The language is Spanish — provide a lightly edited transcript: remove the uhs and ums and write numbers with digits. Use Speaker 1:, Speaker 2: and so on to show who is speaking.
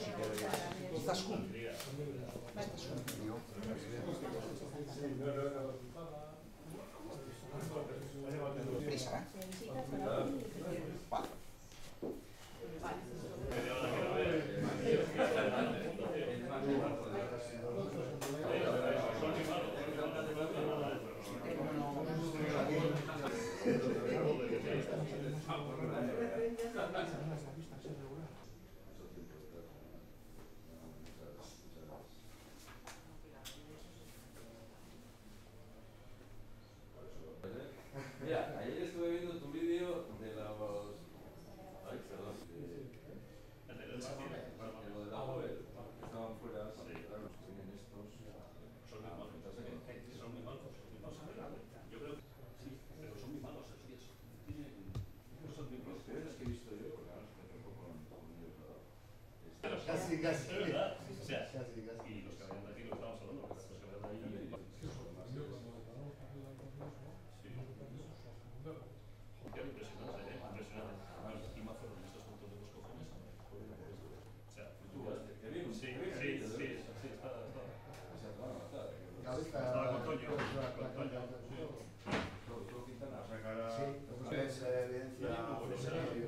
Speaker 1: Estás junto. Prisa, ¿eh? Vale.
Speaker 2: Mira, ayer estuve viendo tu vídeo de los... Ay, perdón. Lo de la joven, que estaban fuera, claro, tienen estos...
Speaker 3: Son muy malos. Son muy malos. Yo creo que sí, pero son muy malos esos días. Son muy malos.
Speaker 2: Los peores que he visto yo, porque ahora se me poco con ellos, ¿verdad?
Speaker 4: Casi.
Speaker 3: ¿Es verdad? O sea,
Speaker 4: Casi.
Speaker 3: y los que venían de aquí, lo que estamos hablando, los que venían de ahí... Qué impresionante, impresionante. Y Mazo con estos puntos de los cojones. O sea,
Speaker 2: Qué bien.
Speaker 3: Sí, está. Estaba con Toño.
Speaker 2: Todo Quintana.
Speaker 4: Sí, es evidencia.